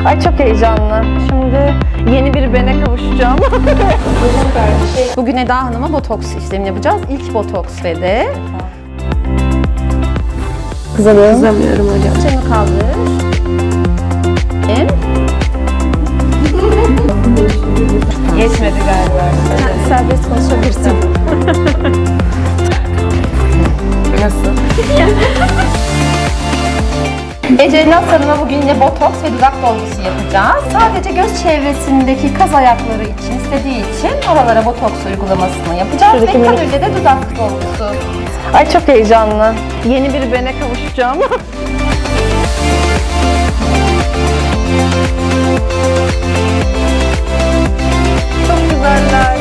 Ay çok heyecanlı. Şimdi yeni bir bene kavuşacağım. Bugün Eda Hanım'a botoks işlemi yapacağız. İlk botoks ve de... Kızamıyorum hocam. Çeneni kaldır. Yetmedi galiba. Serbest konuşabilirsin. Nasıl? Ece Hanım'a bugün yine botoks ve dudak dolgusu yapacağız. Sadece göz çevresindeki kaz ayakları için, istediği için oralara botoks uygulamasını yapacağız. Şuradaki ve kabulde de dudak dolgusu. Ay çok heyecanlı. Yeni bir bene kavuşacağım. Çok güzeller.